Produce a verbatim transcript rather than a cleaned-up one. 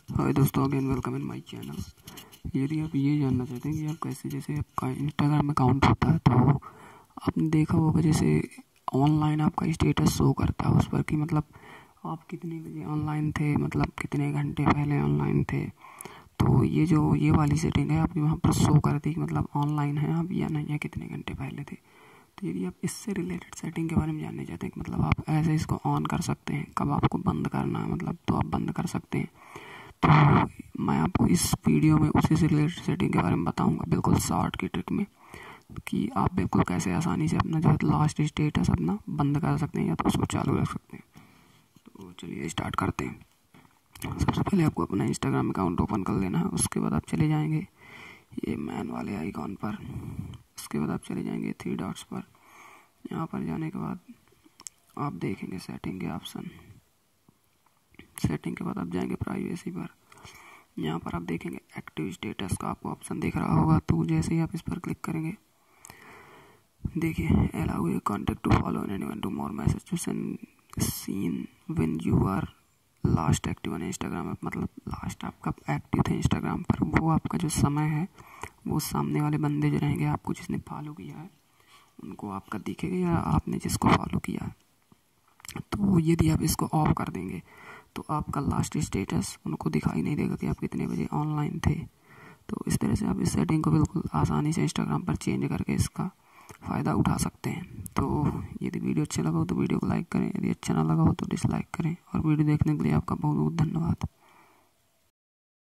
हाय दोस्तों, again welcome in my channel. यदि आप ये जानना चाहते हैं कि आप कैसे, जैसे आपका इंस्टाग्राम अकाउंट होता है तो आपने देखा होगा जैसे ऑनलाइन आपका स्टेटस शो करता है उस पर कि मतलब आप कितने बजे ऑनलाइन थे, मतलब कितने घंटे पहले ऑनलाइन थे। तो ये जो ये वाली सेटिंग है आपकी वहाँ पर शो करती है कि मतलब ऑनलाइन है आप या नहीं, या कितने घंटे पहले थे। तो यदि आप इससे रिलेटेड सेटिंग के बारे में जानने चाहते हैं कि मतलब आप ऐसे इसको ऑन कर सकते हैं, कब आपको बंद करना है मतलब तो आप बंद कर सकते हैं। तो मैं आपको इस वीडियो में उसी से रिलेटेड सेटिंग के बारे में बताऊंगा, बिल्कुल शॉर्ट की ट्रिक में, कि आप बिल्कुल कैसे आसानी से अपना जो है लास्ट स्टेटस अपना बंद कर सकते हैं या तो उसको चालू रख सकते हैं। तो चलिए स्टार्ट करते हैं। सबसे पहले आपको अपना इंस्टाग्राम अकाउंट ओपन कर लेना है। उसके बाद आप चले जाएंगे ये मैन वाले आइकॉन पर। उसके बाद आप चले जाएंगे थ्री डॉट्स पर। यहाँ पर जाने के बाद आप देखेंगे सेटिंग के ऑप्शन। सेटिंग के बाद आप जाएंगे प्राइवेसी पर। यहाँ पर आप देखेंगे एक्टिव स्टेटस का आपको ऑप्शन दिख रहा होगा। तो जैसे ही आप इस पर क्लिक करेंगे, देखिए allow a contact to follow anyone to more message to send seen when you are last active on Instagram. मतलब लास्ट आप कब एक्टिव थे इंस्टाग्राम पर, वो आपका जो समय है वो सामने वाले बंदे जो रहेंगे आपको जिसने फॉलो किया है उनको आपका दिखेगा, या आपने जिसको फॉलो किया है। तो यदि आप इसको ऑफ कर देंगे तो आपका लास्ट स्टेटस उनको दिखाई नहीं देगा कि आप कितने बजे ऑनलाइन थे। तो इस तरह से आप इस सेटिंग को बिल्कुल आसानी से इंस्टाग्राम पर चेंज करके इसका फ़ायदा उठा सकते हैं। तो यदि वीडियो अच्छा लगा हो तो वीडियो को लाइक करें, यदि अच्छा ना लगा हो तो डिसलाइक करें। और वीडियो देखने के लिए आपका बहुत बहुत धन्यवाद।